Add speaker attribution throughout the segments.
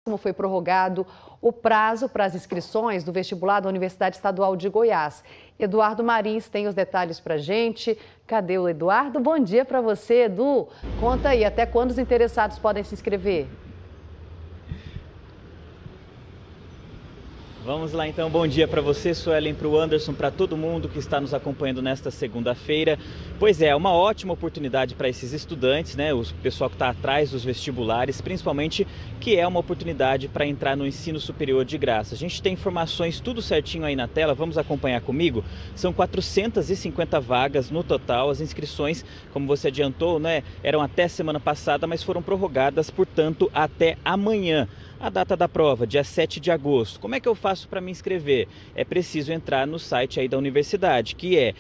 Speaker 1: foi prorrogado o prazo para as inscrições do vestibular da Universidade Estadual de Goiás. Eduardo Marins tem os detalhes para a gente. Cadê o Eduardo? Bom dia para você, Edu. Conta aí, até quando os interessados podem se inscrever?
Speaker 2: Vamos lá então, bom dia para você, Suelen, para o Anderson, para todo mundo que está nos acompanhando nesta segunda-feira. Pois é, uma ótima oportunidade para esses estudantes, né, o pessoal que está atrás dos vestibulares, principalmente, que é uma oportunidade para entrar no ensino superior de graça. A gente tem informações tudo certinho aí na tela, vamos acompanhar comigo? São 450 vagas no total, as inscrições, como você adiantou, né, eram até semana passada, mas foram prorrogadas, portanto, até amanhã. A data da prova, dia 7 de agosto. Como é que eu faço para me inscrever? É preciso entrar no site aí da universidade, que é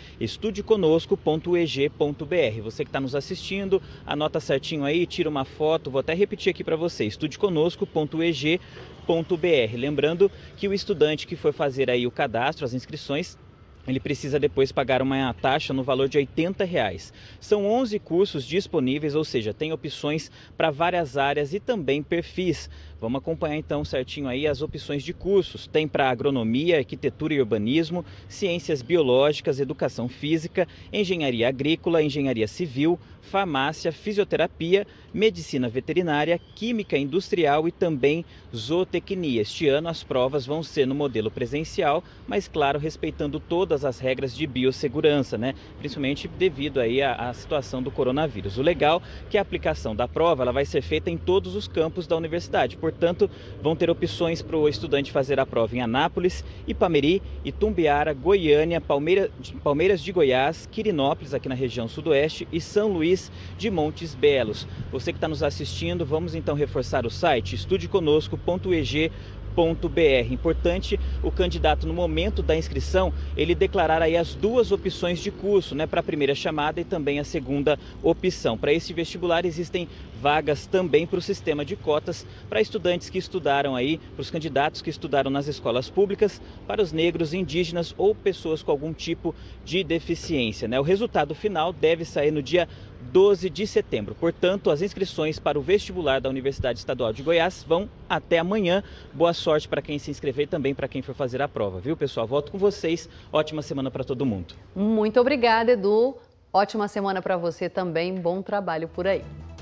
Speaker 2: estudeconosco.eg.br. Você que está nos assistindo, anota certinho aí, tira uma foto, vou até repetir aqui para você, estudeconosco.eg.br. Lembrando que o estudante que for fazer aí o cadastro, as inscrições, ele precisa depois pagar uma taxa no valor de R$ 80. São 11 cursos disponíveis, ou seja, tem opções para várias áreas e também perfis. Vamos acompanhar então certinho aí as opções de cursos. Tem para agronomia, arquitetura e urbanismo, ciências biológicas, educação física, engenharia agrícola, engenharia civil, farmácia, fisioterapia, medicina veterinária, química industrial e também zootecnia. Este ano as provas vão ser no modelo presencial, mas claro, respeitando todas as regras de biossegurança, né? Principalmente devido aí à situação do coronavírus. O legal é que a aplicação da prova ela vai ser feita em todos os campos da universidade. Portanto, vão ter opções para o estudante fazer a prova em Anápolis, Ipameri, Itumbiara, Goiânia, Palmeiras de Goiás, Quirinópolis, aqui na região sudoeste, e São Luís de Montes Belos. Você que está nos assistindo, vamos então reforçar o site estudeconosco.eg.br. Importante o candidato no momento da inscrição, ele declarar aí as duas opções de curso, né, para a primeira chamada e também a segunda opção. Para esse vestibular existem vagas também para o sistema de cotas para estudantes que estudaram aí, para os candidatos que estudaram nas escolas públicas, para os negros, indígenas ou pessoas com algum tipo de deficiência, né? O resultado final deve sair no dia 12 de setembro. Portanto, as inscrições para o vestibular da Universidade Estadual de Goiás vão até amanhã. Boa sorte para quem se inscrever e também para quem for fazer a prova, viu, pessoal? Volto com vocês. Ótima semana para todo mundo.
Speaker 1: Muito obrigada, Edu. Ótima semana para você também. Bom trabalho por aí.